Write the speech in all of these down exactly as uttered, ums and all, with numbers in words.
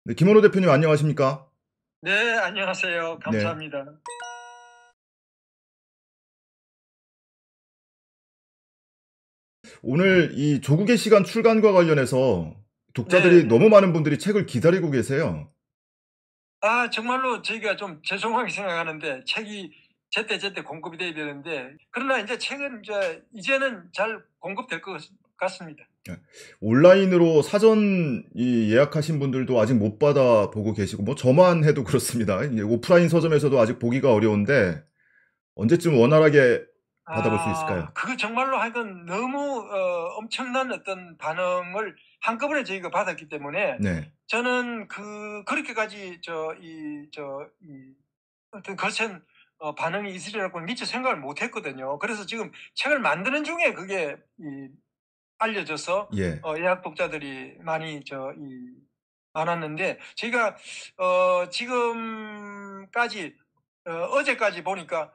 네, 김원호 대표님 안녕하십니까? 네, 안녕하세요. 네. 감사합니다. 오늘 이 조국의 시간 출간과 관련해서 독자들이 네네. 너무 많은 분들이 책을 기다리고 계세요. 아, 정말로 저희가 좀 죄송하게 생각하는데 책이 제때제때 공급이 돼야 되는데 그러나 이제 책은 이제 이제는 잘 공급될 것 같습니다. 예. 온라인으로 사전 이 예약하신 분들도 아직 못 받아 보고 계시고 뭐 저만 해도 그렇습니다. 이제 오프라인 서점에서도 아직 보기가 어려운데 언제쯤 원활하게 받아볼 수 있을까요? 아, 그거 정말로 하여간 너무 어 엄청난 어떤 반응을 한꺼번에 저희가 받았기 때문에 네. 저는 그 그렇게까지 저 이 저 이 어떤 거센 어 반응이 있으리라고는 미처 생각을 못 했거든요. 그래서 지금 책을 만드는 중에 그게 이 알려져서 예. 어 예약 독자들이 많이 저 이 많았는데 저희가 어 지금까지 어 어제까지 보니까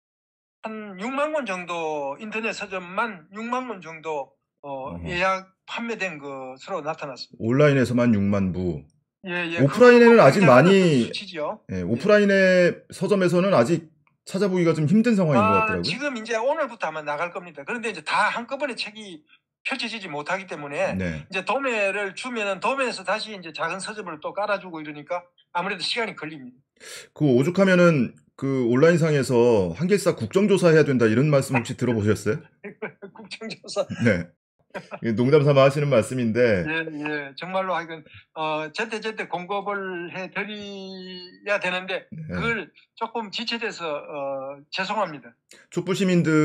한 육만 권 정도 인터넷 서점만 육만 권 정도 어 어허. 예약 판매된 것으로 나타났습니다. 온라인에서만 육만 부. 예예. 그거 뭐 오프라인에는 아직 굉장한 어떤 많이 수치죠. 예, 예. 오프라인의 서점에서는 아직 찾아보기가 좀 힘든 상황인 것 아, 같더라고요. 지금 인제 오늘부터 아마 나갈 겁니다. 그런데 이제 다 한꺼번에 책이 펼쳐지지 못하기 때문에 네. 이제 도매를 주면은 도매에서 다시 인제 작은 서점을 또 깔아 주고 이러니까 아무래도 시간이 걸립니다. 그 오죽하면은 그 온라인상에서 "한길사 국정조사 해야 된다." 이런 말씀 혹시 들어보셨어요? 국정조사. 네. 이 농담 삼아 하시는 말씀인데 예예. 정말로 하여간 어 제때제때 공급을 해 드려야 되는데 네. 그걸 쪼끔 지체돼서 어 죄송합니다. "촛불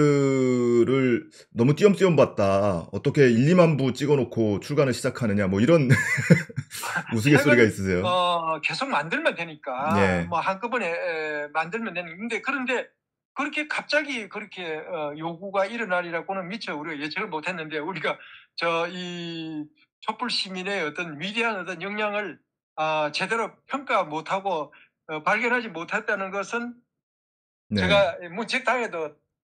시민들을 너무 띄엄띄엄 봤다. 어떻게 일이만 부 찍어 놓고 출간을 시작하느냐." 뭐 이런 우스갯소리가 책은 있으세요. 어 계속 만들면 되니까 네. 뭐 한꺼번에 에 만들면 되는데 그런데 그렇게 갑자기 그렇게 어 요구가 일어나리라고는 미처 우리가 예측을 못 했는데 우리가 저 이 촛불 시민의 어떤 위대한 어떤 역량을 아 제대로 평가 못하고 어 발견하지 못했다는 것은 네. 제가 이 문책당해도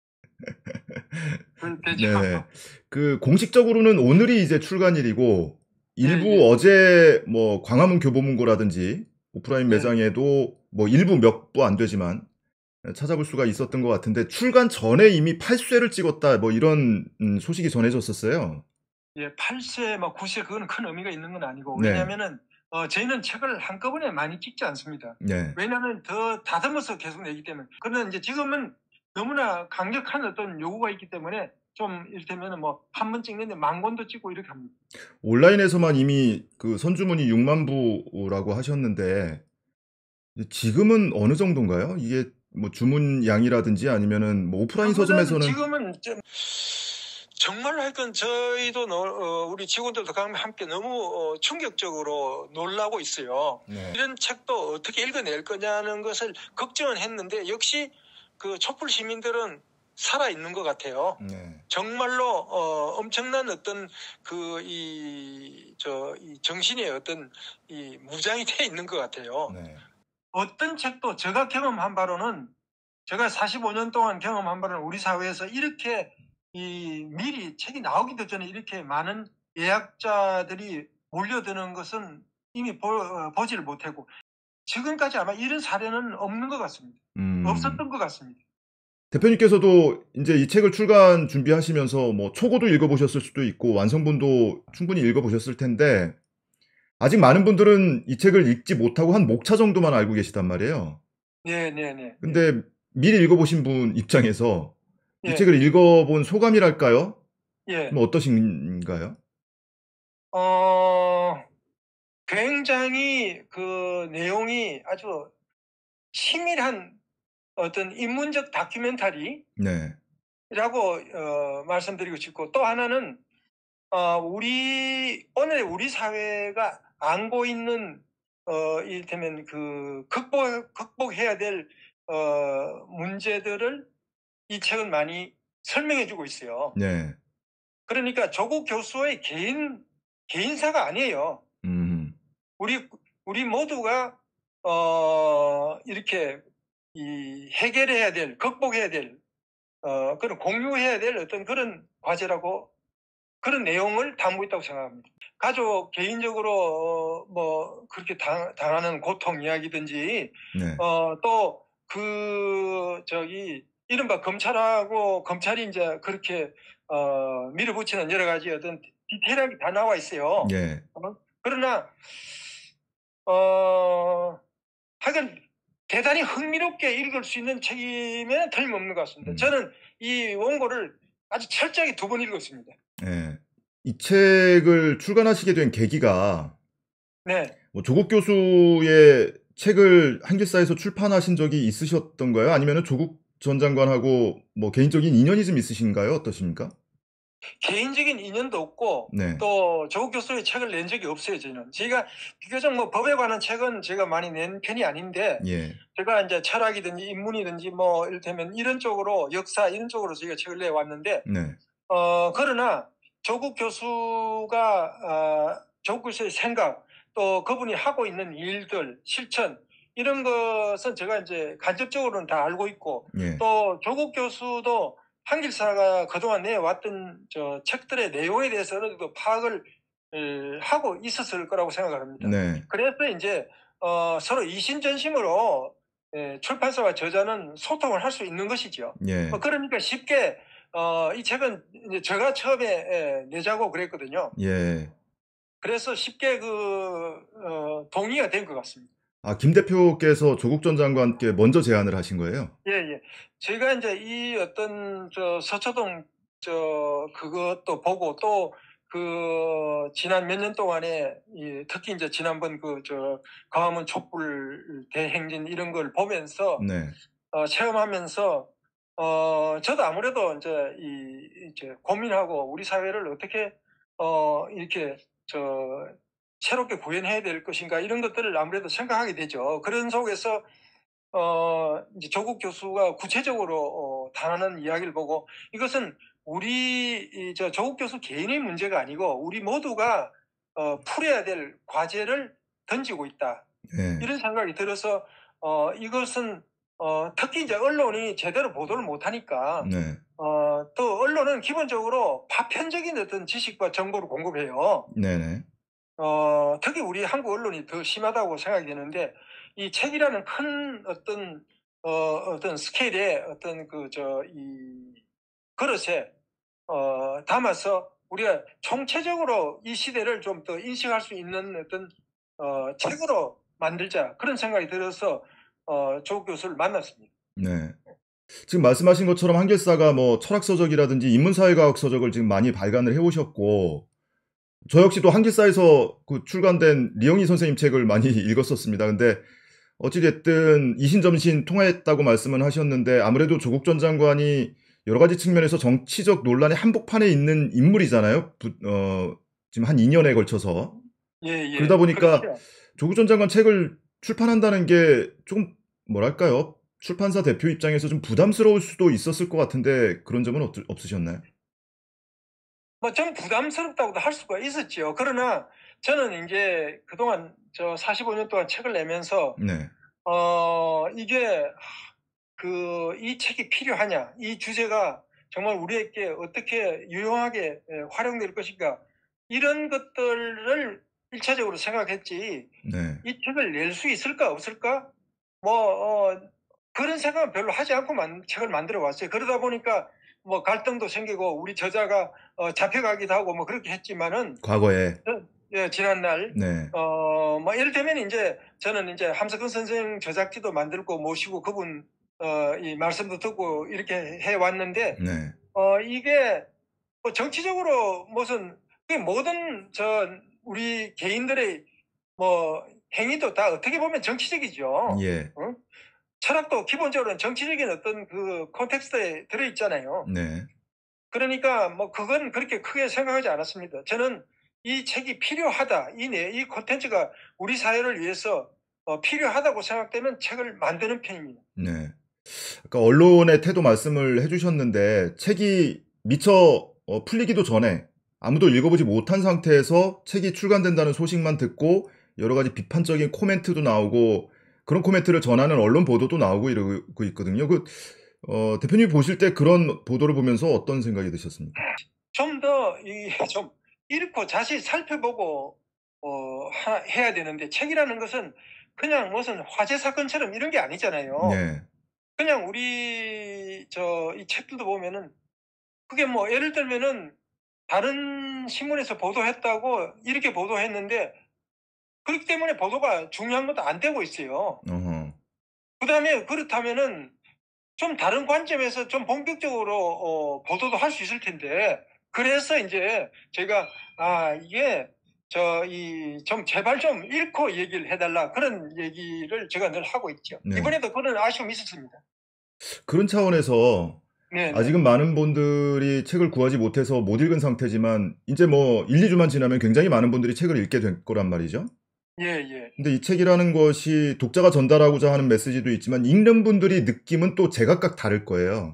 그 되죠. 네네. 그 공식적으로는 오늘이 이제 출간일이고 일부 예예. 어제 뭐 광화문 교보문고라든지 오프라인 네. 매장에도 뭐 일부 몇 부 안 되지만 예 찾아볼 수가 있었던 것 같은데 "출간 전에 이미 팔 쇄를 찍었다." 뭐 이런 음 소식이 전해졌었어요. 예. 팔 쇄 뭐 구 쇄 그거는 큰 의미가 있는 건 아니고 네. 왜냐하면은 어 저희는 책을 한꺼번에 많이 찍지 않습니다. 네. 왜냐하면 더 다듬어서 계속 내기 때문에. 그러나 인제 지금은 너무나 강력한 어떤 요구가 있기 때문에 좀 이를테면은 뭐 한 번 찍는데 만 권도 찍고 이렇게 합니다. 온라인에서만 이미 그 선주문이 육만 부라고 하셨는데 이 지금은 어느 정도인가요? 이게 뭐 주문량이라든지 아니면은 뭐 오프라인 그거는 서점에서는 지금은 좀 정말로 하여간 저희도 너 어 우리 직원들도 감 함께 너무 어 충격적으로 놀라고 있어요. 네. '이런 책도 어떻게 읽어낼 거냐.'는 것을 걱정은 했는데 역시 그 촛불 시민들은 살아있는 것 같아요. 네. 정말로 어 엄청난 어떤 그 이 저 이 정신의 어떤 이 무장이 돼 있는 것 같아요. 네. 어떤 책도 제가 경험한 바로는 제가 사십오 년 동안 경험한 바로는 우리 사회에서 이렇게 이 미리 책이 나오기도 전에 이렇게 많은 예약자들이 몰려드는 것은 이미 보 어 보지를 못했고 지금까지 아마 이런 사례는 없는 것 같습니다. 음. 없었던 것 같습니다. 대표님께서도 인제 이 책을 출간 준비하시면서 뭐 초고도 읽어 보셨을 수도 있고 완성본도 충분히 읽어 보셨을 텐데 아직 많은 분들은 이 책을 읽지 못하고 한 목차 정도만 알고 계시단 말이에요. 네네네. 네. 근데 미리 읽어 보신 분 입장에서 이 예. 책을 읽어 본 소감이랄까요? 좀 예. 어떠신가요? 어 굉장히 그 내용이 아주 치밀한 어떤 인문적 다큐멘터리라고 네. 어 말씀드리고 싶고 또 하나는 어 우리 오늘의 우리 사회가 안고 있는 어 이를테면 그 극복 극복해야 될 어 문제들을 이 책은 많이 설명해 주고 있어요. 네. 그러니까 조국 교수의 개인 개인사가 아니에요. 음. 우리 우리 모두가 어 이렇게 이 해결해야 될 극복해야 될 어 그런 공유해야 될 어떤 그런 과제라고 그런 내용을 담고 있다고 생각합니다. 가족 개인적으로 어 뭐 그렇게 당 당하는 고통 이야기든지 네. 어 또 그 저기 이른바 검찰하고 검찰이 인제 그렇게 어 밀어붙이는 여러 가지 어떤 디테일하게 다 나와 있어요. 예. 어 그러나 어 하여간 대단히 흥미롭게 읽을 수 있는 책임에는 틀림없는 것 같습니다. 음. 저는 이 원고를 아주 철저하게 두 번 읽었습니다. 예. 이 책을 출간하시게 된 계기가 네. 뭐 조국 교수의 책을 한길사에서 출판하신 적이 있으셨던가요? 아니면은 조국 전 장관하고 뭐 개인적인 인연이 좀 있으신가요? 어떠십니까? 개인적인 인연도 없고 네. 또 조국 교수의 책을 낸 적이 없어요, 저는. 제가 비교적 뭐 법에 관한 책은 제가 많이 낸 편이 아닌데 예. 제가 인제 철학이든지 인문이든지 뭐 이를테면 이런 쪽으로 역사 이런 쪽으로 저희가 책을 내 왔는데 네. 어 그러나 조국 교수가 어 조국 교수의 생각 또 그분이 하고 있는 일들, 실천 이런 것은 제가 인제 간접적으로는 다 알고 있고 예. 또 조국 교수도 한길사가 그동안 내왔던 저 책들의 내용에 대해서 어느 정도 파악을 을 하고 있었을 거라고 생각을 합니다. 네. 그래서 인제 어 서로 이심전심으로 예 출판사와 저자는 소통을 할 수 있는 것이죠. 예. 뭐 그러니까 쉽게 어 이 책은 이제 제가 처음에 예 내자고 그랬거든요. 예. 그래서 쉽게 그 어 동의가 된 것 같습니다. 아 김 대표께서 조국 전 장관께 먼저 제안을 하신 거예요? 예예. 제가 인제 이 어떤 저 서초동 저 그것도 보고 또 그 지난 몇 년 동안에 이 특히 인제 지난번 그 저 광화문 촛불 대행진 이런 걸 보면서 네. 어 체험하면서 어 저도 아무래도 인제 이 이제 고민하고 '우리 사회를 어떻게 어 이렇게 저 새롭게 구현해야 될 것인가.' 이런 것들을 아무래도 생각하게 되죠. 그런 속에서 어 이제 조국 교수가 구체적으로 어 당하는 이야기를 보고 이것은 우리 이 저 조국 교수 개인의 문제가 아니고 '우리 모두가 어 풀어야 될 과제를 던지고 있다.' 예. 이런 생각이 들어서 어 이것은 어 특히 이제 언론이 제대로 보도를 못하니까 네. 어 또 언론은 기본적으로 파편적인 어떤 지식과 정보를 공급해요. 네네. 어 특히 우리 한국 언론이 더 심하다고 생각이 되는데 이 책이라는 큰 어떤 어 어떤 스케일의 어떤 그 저 이 그릇에 어 담아서 우리가 총체적으로 이 시대를 좀 더 인식할 수 있는 어떤 어 책으로 만들자 그런 생각이 들어서 어 조국 교수를 만났습니다. 네. 지금 말씀하신 것처럼 한길사가 뭐 철학 서적이라든지 인문사회과학 서적을 지금 많이 발간을 해 오셨고 저 역시도 한길사에서 그 출간된 리영희 선생님 책을 많이 읽었었습니다. 근데 어찌 됐든 이신점신 통했다고 말씀은 하셨는데 아무래도 조국 전 장관이 여러 가지 측면에서 정치적 논란의 한복판에 있는 인물이잖아요. 부 어 지금 한 이 년에 걸쳐서. 그러다 예예. 보니까 그렇죠. 조국 전 장관 책을 출판한다는 게 좀 뭐랄까요? 출판사 대표 입장에서 좀 부담스러울 수도 있었을 것 같은데 그런 점은 없 없으셨나요? 뭐 좀 부담스럽다고도 할 수가 있었지요. 그러나 저는 인제 그동안 저 사십오 년 동안 책을 내면서 네. 어 이게 그 '이 책이 필요하냐? 이 주제가 정말 우리에게 어떻게 유용하게 예 활용될 것인가?' 이런 것들을 일 차적으로 생각했지 네. '이 책을 낼 수 있을까 없을까?' 뭐 어 그런 생각은 별로 하지 않고 만 책을 만들어 왔어요. 그러다 보니까 뭐 갈등도 생기고 우리 저자가 어 잡혀가기도 하고 뭐 그렇게 했지만은 과거에. 저 예 지난날 네. 어 뭐 예를들면 인제 저는 인제 함석헌 선생 저작지도 만들고 모시고 그분 어 이 말씀도 듣고 이렇게 해 왔는데 네. 어 이게 뭐 정치적으로 무슨 그 모든 저 우리 개인들의 뭐 행위도 다 어떻게 보면 정치적이죠. 예. 어? 철학도 기본적으로는 정치적인 어떤 그 콘텍스트에 들어 있잖아요. 네. 그러니까 뭐 그건 그렇게 크게 생각하지 않았습니다. 저는 '이 책이 필요하다. 이 내 이 콘텐츠가 우리 사회를 위해서 어 필요하다고 생각되면 책을 만드는 편입니다.' 네. 아까 언론의 태도 말씀을 해 주셨는데 책이 미처 어 풀리기도 전에 아무도 읽어보지 못한 상태에서 책이 출간된다는 소식만 듣고 여러 가지 비판적인 코멘트도 나오고 그런 코멘트를 전하는 언론 보도도 나오고 이러고 있거든요. 그 어 대표님이 보실 때 그런 보도를 보면서 어떤 생각이 드셨습니까? 좀 더 이 좀 읽고 자세히 살펴보고 어 하 해야 되는데 책이라는 것은 그냥 무슨 화재 사건처럼 이런 게 아니잖아요. 네. 그냥 우리 저 이 책들도 보면은 그게 뭐 예를 들면은 다른 신문에서 보도했다고 이렇게 보도했는데 그렇기 때문에 보도가 중요한 것도 안 되고 있어요. 어허. 그다음에 그렇다면은 좀 다른 관점에서 좀 본격적으로 어 보도도 할 수 있을 텐데 그래서 인제 제가 아 이게 저 이 좀 "제발 좀 읽고 얘기를 해 달라." 그런 얘기를 제가 늘 하고 있죠. 네. 이번에도 그런 아쉬움이 있었습니다. 그런 차원에서 네네. 아직은 많은 분들이 책을 구하지 못해서 못 읽은 상태지만 인제 뭐 일이 주만 지나면 굉장히 많은 분들이 책을 읽게 될 거란 말이죠. 예예. 근데 이 책이라는 것이 독자가 전달하고자 하는 메시지도 있지만 읽는 분들이 느낌은 또 제각각 다를 거예요.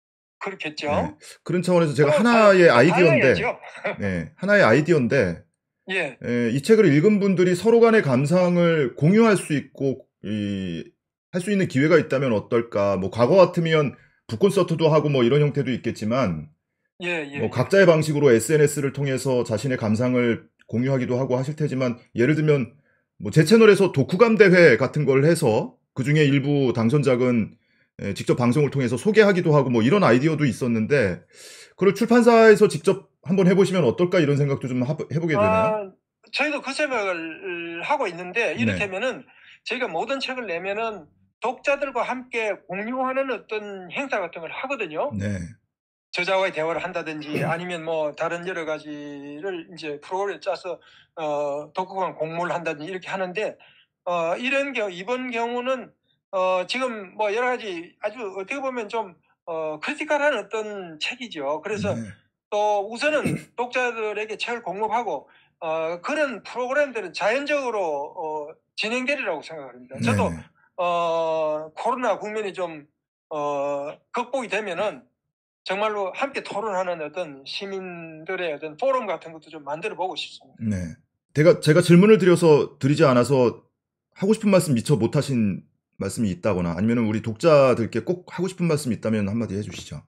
예. 그렇겠죠. 그런 차원에서 제가 또 다 하나의 또 아이디어인데 달라야죠. 네 하나의 아이디어인데 예. 예 이 책을 읽은 분들이 서로 간의 감상을 공유할 수 있고 이 할 수 있는 기회가 있다면 어떨까. 뭐 과거 같으면 북콘서트도 하고 뭐 이런 형태도 있겠지만 뭐 예예예. 각자의 방식으로 에스엔에스를 통해서 자신의 감상을 공유하기도 하고 하실 테지만 예를 들면 뭐 제 채널에서 독후감 대회 같은 걸 해서 그중에 일부 당선작은 예 직접 방송을 통해서 소개하기도 하고 뭐 이런 아이디어도 있었는데 그걸 '출판사에서 직접 한번 해 보시면 어떨까?' 이런 생각도 좀 하 해 보게 되네요. 아 저희도 그 생각을 하고 있는데 네. 이를테면은 저희가 모든 책을 내면은 독자들과 함께 공유하는 어떤 행사 같은 걸 하거든요. 네. 저자와의 대화를 한다든지 아니면 뭐 다른 여러 가지를 인제 프로그램을 짜서 어 독후감 공모를 한다든지 이렇게 하는데 어 이런 경우 이번 경우는 어 지금 뭐 여러 가지 아주 어떻게 보면 좀 어 크리티컬한 어떤 책이죠. 그래서 네. 또 우선은 독자들에게 책을 공급하고 어 그런 프로그램들은 자연적으로 어 진행되리라고 생각을 합니다. 저도 네네. 어 코로나 국면이 좀 어 극복이 되면은 정말로 함께 토론하는 어떤 시민들의 어떤 포럼 같은 것도 좀 만들어 보고 싶습니다. 네. 제가 제가 질문을 드려서 드리지 않아서 하고 싶은 말씀 미처 못 하신 말씀이 있다거나 아니면은 우리 독자들께 꼭 하고 싶은 말씀이 있다면 한마디 해 주시죠.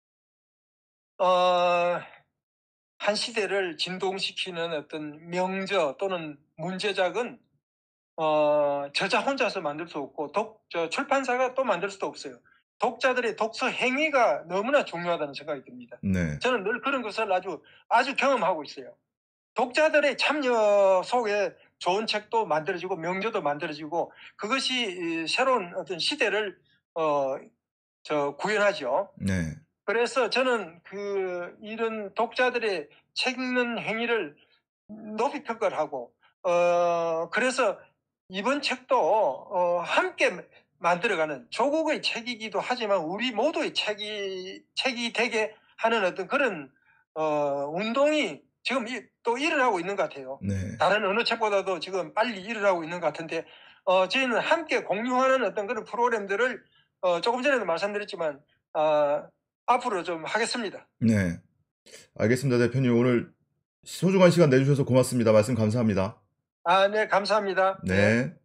어 한 시대를 진동시키는 어떤 명저 또는 문제작은 어 저자 혼자서 만들 수 없고 독 저 출판사가 또 만들 수도 없어요. 독자들의 독서 행위가 너무나 중요하다는 생각이 듭니다. 네. 저는 늘 그런 것을 아주, 아주 경험하고 있어요. 독자들의 참여 속에 좋은 책도 만들어지고 명저도 만들어지고 그것이 이 새로운 어떤 시대를 어 저 구현하죠. 네. 그래서 저는 그 이런 독자들의 책 읽는 행위를 높이 평가를 하고 어 그래서 이번 책도 어 함께 만들어가는 조국의 책이기도 하지만 우리 모두의 책이 책이 되게 하는 어떤 그런 어 운동이 지금 이 또 일어나고 있는 것 같아요. 네. 다른 어느 책보다도 지금 빨리 일어나고 있는 것 같은데 어 저희는 함께 공유하는 어떤 그런 프로그램들을 어 조금 전에도 말씀드렸지만 아 앞으로 좀 하겠습니다. 네. 알겠습니다, 대표님. 오늘 소중한 시간 내 주셔서 고맙습니다. 말씀 감사합니다. 아 네 감사합니다. 네. 네.